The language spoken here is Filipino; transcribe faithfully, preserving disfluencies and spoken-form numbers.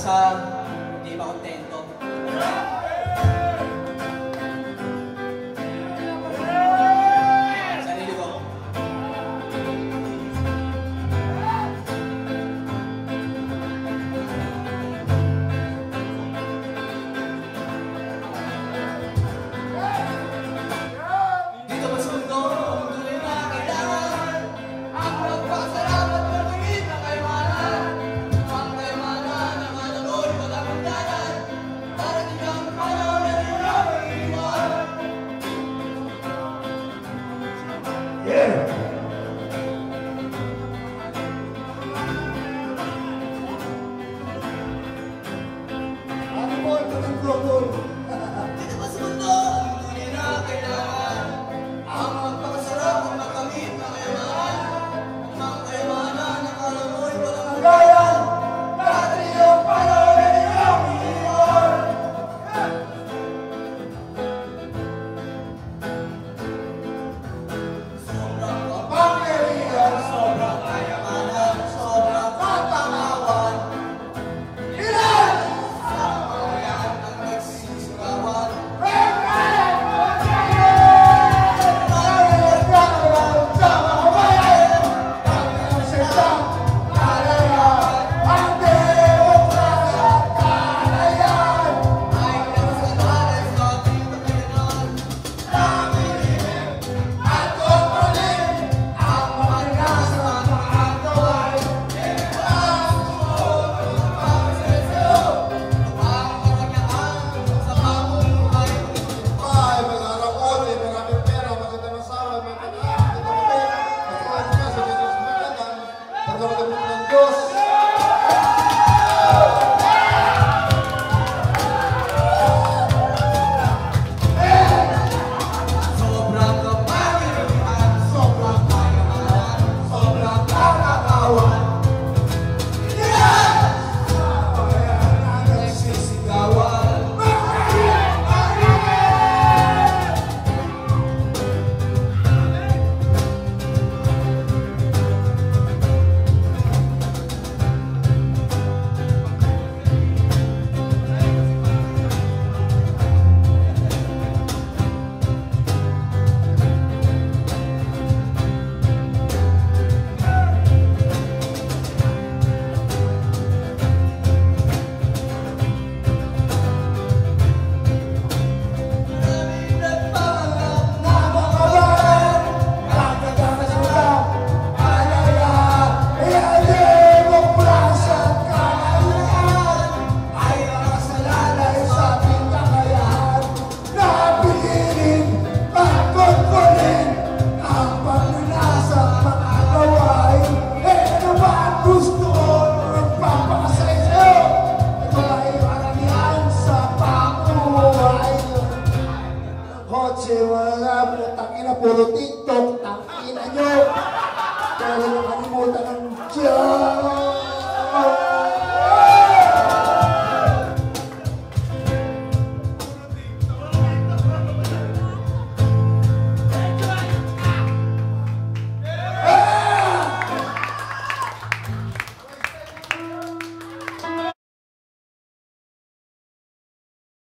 sa hindi ba kontento. Sarili ko. Dito ba sa mundo, tunay na kailangan ang magpasalamat ng tingin na kaymanan. Ang kaymanan na matuloy pagkakundanan. Darating ang panahon na rin ang iwan. Yeah! Ano mo ito ng global? Dito ba sa mundo, tunay na kailangan ang magpasalamat ng kamit na kaymanan. Ang kaymanan na kalamoy pagkakundanan. Darating ang panahon na rin ang iwan. Sobrang kapangyarihan, sobrang kayamanan, sobrang katanawan. Ilan sa mga ang nagsisigawan. Ay, mag-araw ko, may maraming pera, maganda ng asawa, may pag-aaral, may pera, mas marami ka sa Diyos magagan, pagkakamit ng Diyos. Sobrang kapangyarihan, sobrang kayamanan, sobrang katanawan. Ilan sa mga ang nagsisigawan. Maraming nagpapanggap na makabayan. Pagkakasulang, alaya, ialin mo plasang kalayaan. Ay nakasalalay sa ating kakayahan. Napiliin, pagkutkulin, ang paglinasang mga gawain. Eh ano ba ang gusto ko magpapakasay sa'yo? Ito ay karamihan sa pamuhay. Kotse, wala, putang ina, puro TikTok, tangina nyo. Kaya nakalimutan ng Diyos.